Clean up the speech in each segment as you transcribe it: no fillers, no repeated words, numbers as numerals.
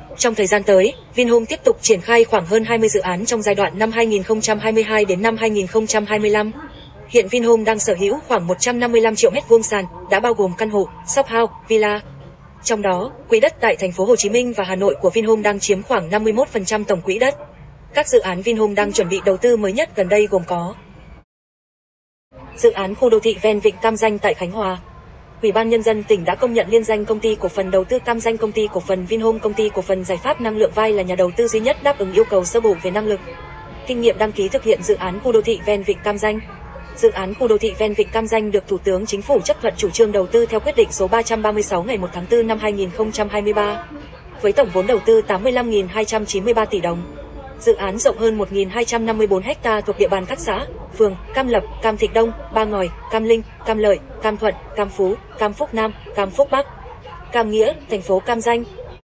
Trong thời gian tới, Vinhome tiếp tục triển khai khoảng hơn 20 dự án trong giai đoạn năm 2022 đến năm 2025. Hiện Vinhome đang sở hữu khoảng 155 triệu mét vuông sàn, đã bao gồm căn hộ, shop house, villa. Trong đó, quỹ đất tại thành phố Hồ Chí Minh và Hà Nội của Vinhome đang chiếm khoảng 51% tổng quỹ đất. Các dự án Vinhome đang chuẩn bị đầu tư mới nhất gần đây gồm có dự án khu đô thị ven vịnh Cam Ranh tại Khánh Hòa. Ủy ban Nhân dân tỉnh đã công nhận liên danh công ty cổ phần đầu tư Cam Ranh, công ty cổ phần Vinhome, công ty cổ phần giải pháp năng lượng vai là nhà đầu tư duy nhất đáp ứng yêu cầu sơ bộ về năng lực, kinh nghiệm đăng ký thực hiện dự án khu đô thị ven vịnh Cam Ranh. Dự án khu đô thị ven vịnh Cam Ranh được Thủ tướng Chính phủ chấp thuận chủ trương đầu tư theo quyết định số 336 ngày 1 tháng 4 năm 2023, với tổng vốn đầu tư 85.293 tỷ đồng. Dự án rộng hơn 1.254 ha thuộc địa bàn các xã, phường Cam Lập, Cam Thịnh Đông, Ba Ngòi, Cam Linh, Cam Lợi, Cam Thuận, Cam Phú, Cam Phúc Nam, Cam Phúc Bắc, Cam Nghĩa, thành phố Cam Ranh.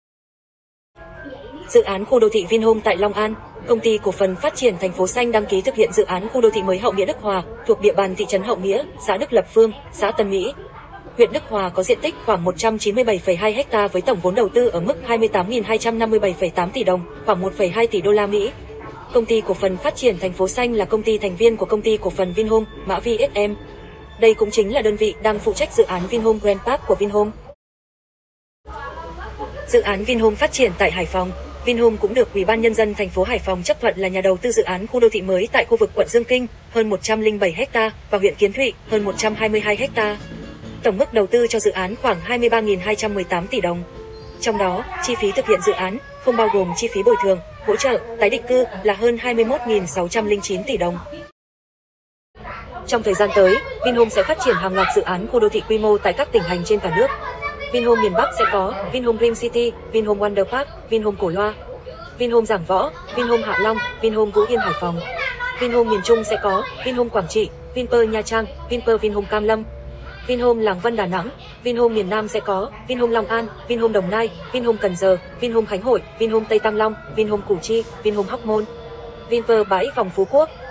Dự án khu đô thị Vinhome tại Long An, công ty cổ phần phát triển thành phố xanh đăng ký thực hiện dự án khu đô thị mới Hậu Nghĩa Đức Hòa, thuộc địa bàn thị trấn Hậu Nghĩa, xã Đức Lập Phương, xã Tân Mỹ. Huyện Đức Hòa có diện tích khoảng 197,2 ha với tổng vốn đầu tư ở mức 28.257,8 tỷ đồng, khoảng 1,2 tỷ đô la Mỹ. Công ty cổ phần phát triển thành phố xanh là công ty thành viên của công ty cổ phần Vinhome, mã VSM. Đây cũng chính là đơn vị đang phụ trách dự án Vinhome Grand Park của Vinhome. Dự án Vinhome phát triển tại Hải Phòng. Vinhome cũng được Ủy ban Nhân dân thành phố Hải Phòng chấp thuận là nhà đầu tư dự án khu đô thị mới tại khu vực quận Dương Kinh, hơn 107 ha, và huyện Kiến Thụy, hơn 122 ha. Tổng mức đầu tư cho dự án khoảng 23.218 tỷ đồng. Trong đó, chi phí thực hiện dự án, không bao gồm chi phí bồi thường, hỗ trợ, tái định cư là hơn 21.609 tỷ đồng. Trong thời gian tới, Vinhome sẽ phát triển hàng loạt dự án khu đô thị quy mô tại các tỉnh thành trên cả nước. Vinhome miền Bắc sẽ có Vinhome Dream City, Vinhome Wonder Park, Vinhome Cổ Loa, Vinhome Giảng Võ, Vinhome Hạ Long, Vinhome Vũ Yên Hải Phòng. Vinhome miền Trung sẽ có Vinhome Quảng Trị, Vinpearl Nha Trang, Vinpearl Vinhome Cam Lâm, Vinhome Làng Vân Đà Nẵng. Vinhome miền Nam sẽ có Vinhome Long An, Vinhome Đồng Nai, Vinhome Cần Giờ, Vinhome Khánh Hội, Vinhome Tây Tam Long, Vinhome Củ Chi, Vinhome Hóc Môn, Vinpearl Bãi Phòng Phú Quốc.